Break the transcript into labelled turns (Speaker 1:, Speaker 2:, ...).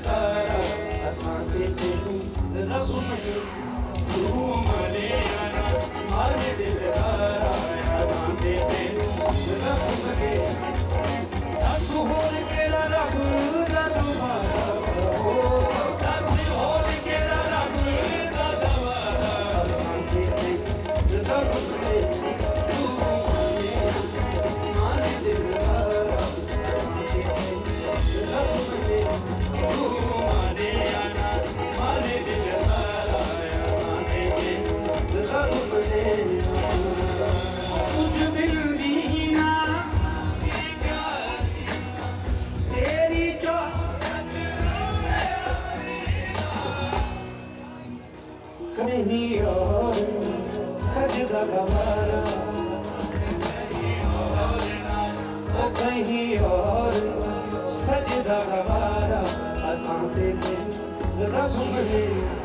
Speaker 1: दिलदारा असां ते तेनू रब मने तू माने आना माने दिलदारा असां ते तेनू रब मने दस होर केड़ा रब दा दुआरा हो दस होर केड़ा रब दा दुआरा असां ते तेनू रब मने तू माने दिलदारा असां ते तेनू रब मने तू माने आना माने दिलदारा असां ते तेनू रब मने कुछ मिलदी ना तेरी जो कहीं और सजदा गवारा कहीं और सजदा गवारा असां ते रब मने